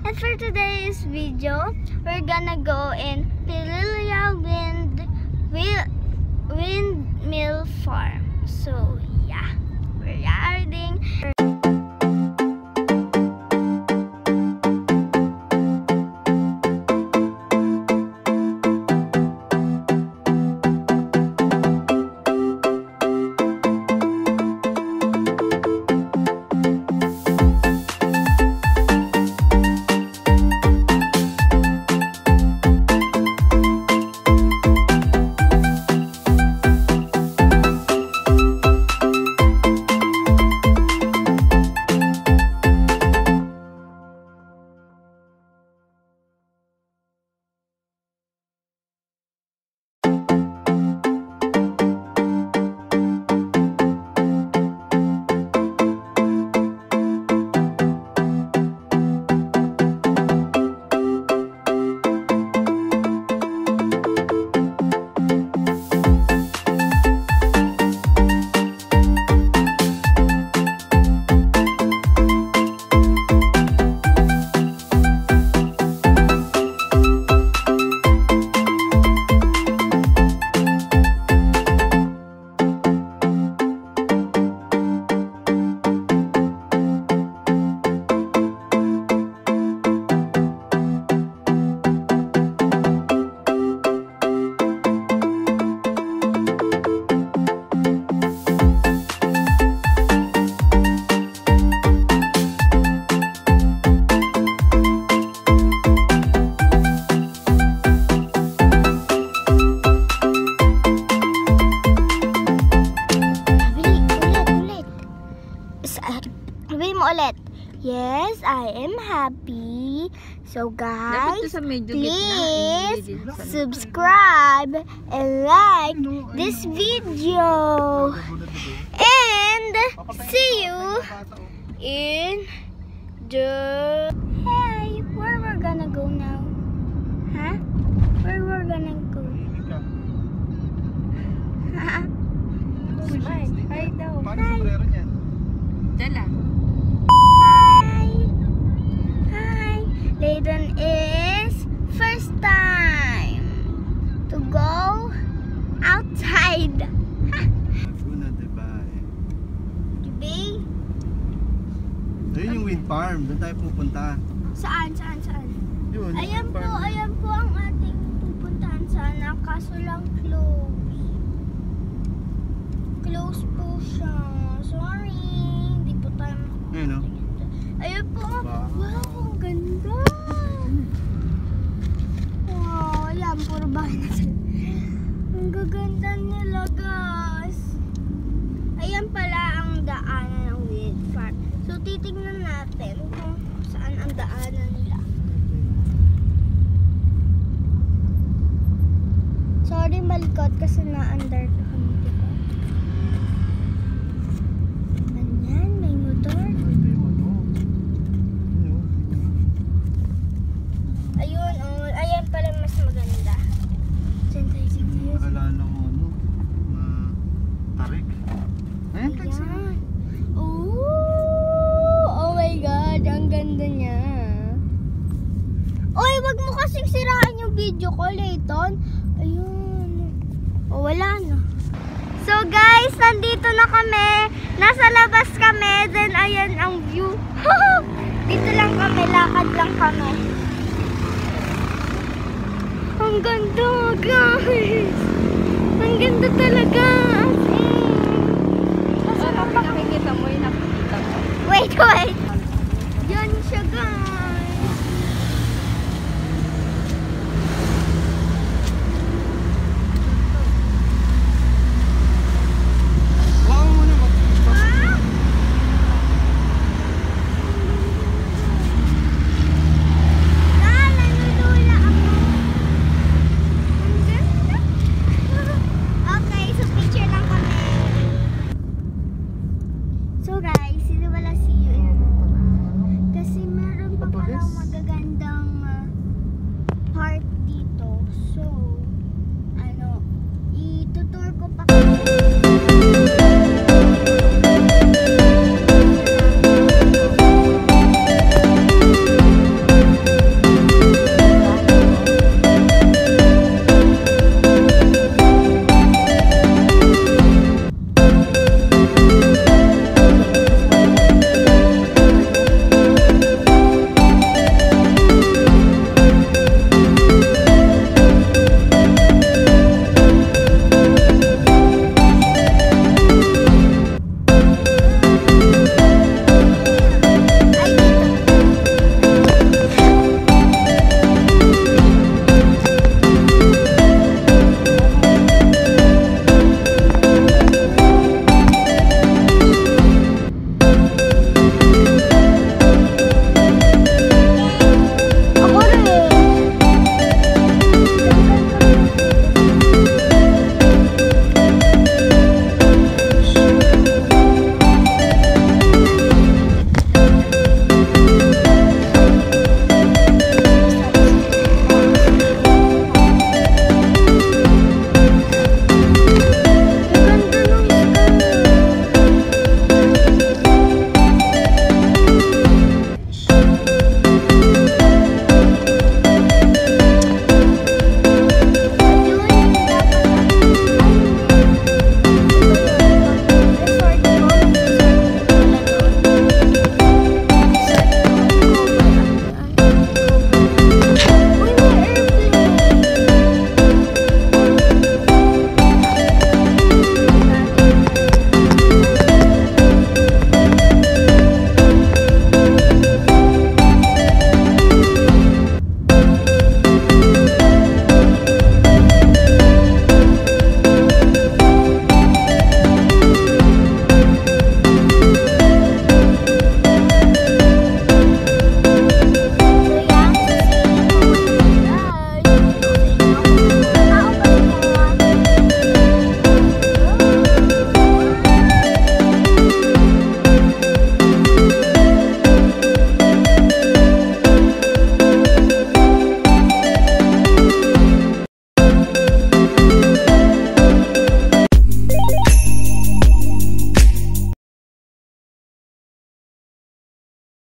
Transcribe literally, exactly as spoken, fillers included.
And for today's video, we're gonna go in Pililla Wind, Wind Windmill Farm. So yeah, we're riding. Ulit. Yes, I am happy. So guys, please subscribe and like this video. And see you in the... Hey, where we're gonna go now? Huh? Where we're gonna go? Hi daw. Hi. Dala. Layden is first time to go outside. Laguna, diba? Diba? Ayun yung wind farm. Doon tayo pupunta. Saan? Saan? Saan? Yun, ayan po, ayan po ang ating pupuntahan sana. Kaso lang close. Close po siya. Sorry. Hindi po tayo makakita. Ayun o. Ayun po. Wow. Wow, ang ganda. Wow, ayan, puro bahay na sila. Ang gaganda nila, guys. Ayan pala ang daanan ng wind farm. So, titignan natin kung saan ang daanan nila. Sorry, malikot kasi na-under ko kami, diba? Ganyan, may motor. Ayun, oh, ayan pala mas maganda. Diyan tayo, diyan tayo. Naalala ko ano, na tarik. Ayan, taxi. Ayan. Oh, oh my God, ang ganda niya. Oy, wag mo kasing siraan yung video ko, Layton. Ayun. Oh, wala na. So guys, nandito na kami. Nasa labas kami. Then ayan ang view. Dito lang kami, lakad lang kami. Ang ganda, guys. Ang ganda talaga. As in. Kasi napakikita mo yung nakikita ko. Wait, wait. Yan siya, guys.